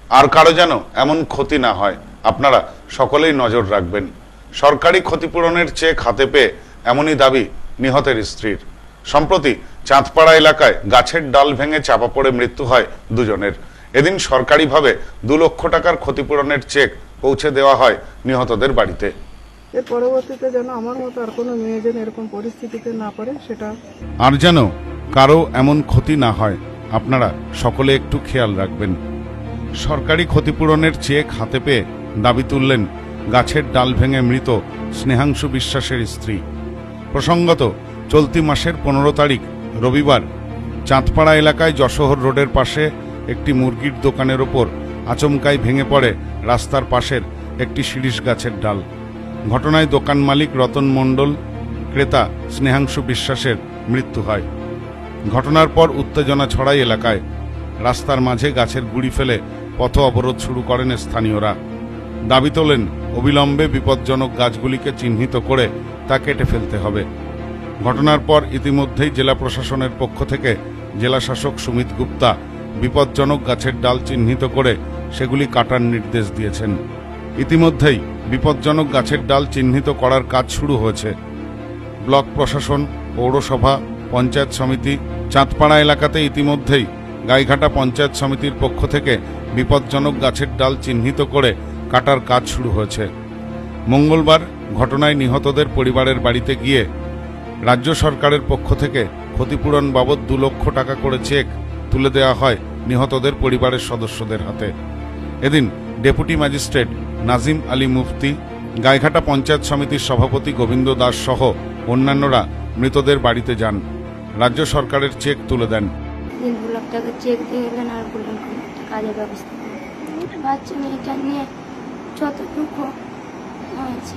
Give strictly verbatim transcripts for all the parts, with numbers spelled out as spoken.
আর কারো যেন এমন ক্ষতি না হয়, আপনারা সকলেই নজর রাখবেন। সরকারি ক্ষতিপূরণের চেক হাতে পেয়ে এমনই দাবি নিহতের স্ত্রীর। সম্প্রতি চাঁদপাড়া এলাকায় গাছের ডাল ভেঙে চাপা পড়ে মৃত্যু হয় দুজনের। এদিন সরকারিভাবে দু লক্ষ টাকার ক্ষতিপূরণের চেক পৌঁছে দেওয়া হয় নিহতদের বাড়িতে। এর পরবর্তীতে যেন আমার মতো আর কোনো মেয়ে যেন এরকম পরিস্থিতিতে না পড়ে, সেটা আর যেন কারো এমন ক্ষতি না হয়, আপনারা সকলে একটু খেয়াল রাখবেন। সরকারি ক্ষতিপূরণের চেক হাতে পেয়ে দাবি তুললেন গাছের ডাল ভেঙে মৃত স্নেহাংশু বিশ্বাসের স্ত্রী। প্রসঙ্গত, চলতি মাসের পনেরো তারিখ রবিবার চাঁদপাড়া এলাকায় যশোহর রোডের পাশে একটি মুরগির দোকানের ওপর আচমকাই ভেঙে পড়ে রাস্তার পাশের একটি শিরীষ গাছের ডাল। ঘটনায় দোকান মালিক রতন মণ্ডল, ক্রেতা স্নেহাংশু বিশ্বাসের মৃত্যু হয়। ঘটনার পর উত্তেজনা ছড়ায় এলাকায়। রাস্তার মাঝে গাছের গুঁড়ি ফেলে পথ অবরোধ শুরু করেন স্থানীয়রা। দাবি তোলেন অবিলম্বে বিপজ্জনক গাছগুলিকে চিহ্নিত করে তা কেটে ফেলতে হবে। ঘটনার পর ইতিমধ্যেই জেলা প্রশাসনের পক্ষ থেকে জেলা শাসক সুমিত গুপ্তা বিপজ্জনক গাছের ডাল চিহ্নিত করে সেগুলি কাটার নির্দেশ দিয়েছেন। ইতিমধ্যেই বিপজ্জনক গাছের ডাল চিহ্নিত করার কাজ শুরু হয়েছে। ব্লক প্রশাসন, পৌরসভা, পঞ্চায়েত সমিতি, চাঁদপাড়া এলাকাতে ইতিমধ্যেই গাইঘাটা পঞ্চায়েত সমিতির পক্ষ থেকে বিপজ্জনক গাছের ডাল চিহ্নিত করে কাটার কাজ শুরু হয়েছে। মঙ্গলবার ঘটনায় নিহতদের পরিবারের বাড়িতে গিয়ে রাজ্য সরকারের পক্ষ থেকে ক্ষতিপূরণ বাবদ দু লক্ষ টাকা করে চেক তুলে দেওয়া হয় নিহতদের পরিবারের সদস্যদের হাতে। এদিন ডেপুটি ম্যাজিস্ট্রেট নাজিম আলী মুফতি, গাইঘাটা পঞ্চায়েত সমিতির সভাপতি গোবিন্দ দাস সহ অন্যান্যরা মৃতদের বাড়িতে যান। রাজ্য সরকারের চেক তুলে দেন। দু লাখ টাকা চেক দিয়ে গেলেন আর বললেন কাজের ব্যবস্থা বাচ্চা মেয়েটা নিয়ে যতটুকু হয়েছে।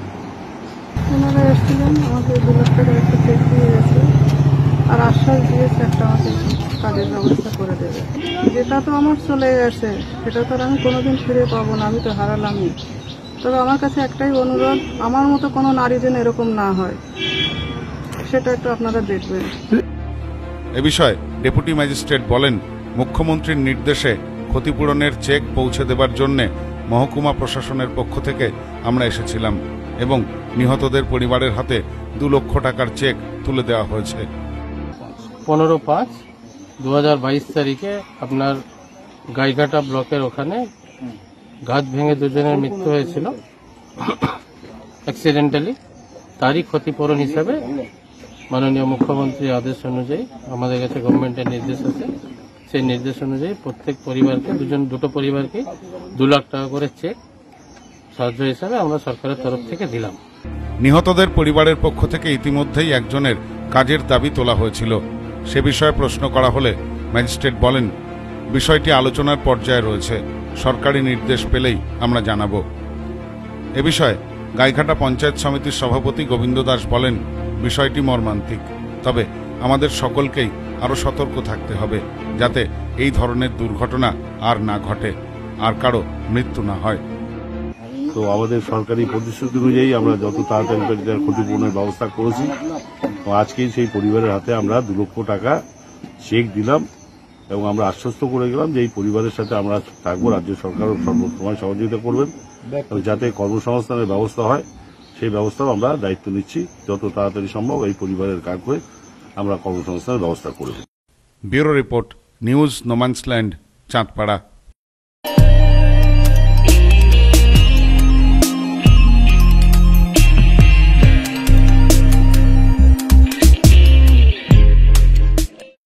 ওনারা এসেছিলেন, আমাকে দু লাখ টাকার একটা চেক দিয়ে গেছে আর আশ্বাস দিয়েছে একটা আমাকে কাজের ব্যবস্থা করে দেবে। যেটা তো আমার চলে গেছে সেটা তো আমি কোনোদিন ফিরে পাবো না, আমি তো হারালামই। তবে আমার কাছে একটাই অনুরোধ, আমার মতো কোনো নারী যেন এরকম না হয়, সেটা একটু আপনারা দেখবেন। এ বিষয়ে ডেপুটি ম্যাজিস্ট্রেট বলেন, মুখ্যমন্ত্রীর নির্দেশে ক্ষতিপূরণের চেক পৌঁছে দেবার জন্য মহকুমা প্রশাসনের পক্ষ থেকে আমরা এসেছিলাম এবং নিহতদের পরিবারের হাতে দু লক্ষ টাকার চেক তুলে দেওয়া হয়েছে। পনেরো পাঁচ দু হাজার বাইশ তারিখে আপনার গাইঘাটা ব্লকের ওখানে গাছ ভেঙে দুজনের মৃত্যু হয়েছিল অ্যাক্সিডেন্টালি। তারই ক্ষতিপূরণ হিসাবে মাননীয় মুখ্যমন্ত্রীর আদেশ অনুযায়ী আমাদের কাছে গভর্নমেন্টের নির্দেশ আছে, সেই নির্দেশ অনুযায়ী প্রত্যেক পরিবারকে দুজন দুটো পরিবারকে দু লাখ টাকা করে চেক সাহায্য হিসাবে আমরা সরকারের তরফ থেকে দিলাম। নিহতদের পরিবারের পক্ষ থেকে ইতিমধ্যেই একজনের কাজের দাবি তোলা হয়েছিল। সে বিষয়ে প্রশ্ন করা হলে ম্যাজিস্ট্রেট বলেন, বিষয়টি আলোচনার পর্যায়ে রয়েছে, সরকারি নির্দেশ পেলেই আমরা জানাব। এ বিষয়ে গাইঘাটা পঞ্চায়েত সমিতির সভাপতি গোবিন্দ দাস বলেন, বিষয়টি মর্মান্তিক, তবে আমাদের সকলকেই আরো সতর্ক থাকতে হবে যাতে এই ধরনের দুর্ঘটনা আর না ঘটে, আর কারো মৃত্যু না হয়। তো আমাদের সরকারি প্রতিশ্রুতি অনুযায়ী আমরা যত তাড়াতাড়ি তার ক্ষতিপূরণের ব্যবস্থা করেছি। তো আজকেই সেই পরিবারের হাতে আমরা দু লক্ষ টাকা চেক দিলাম এবং আমরা আশ্বস্ত করে গেলাম যে এই পরিবারের সাথে আমরা থাকবো, রাজ্য সরকারও সর্বসময় সহযোগিতা করবেন যাতে কর্মসংস্থানের ব্যবস্থা হয়, সেই ব্যবস্থাও আমরা দায়িত্ব নিচ্ছি। যত তাড়াতাড়ি সম্ভব এই পরিবারের কাজ হয়ে আমরা কর্মসংস্থানের ব্যবস্থা করব। Bureau report, news no man's land, Chandpara.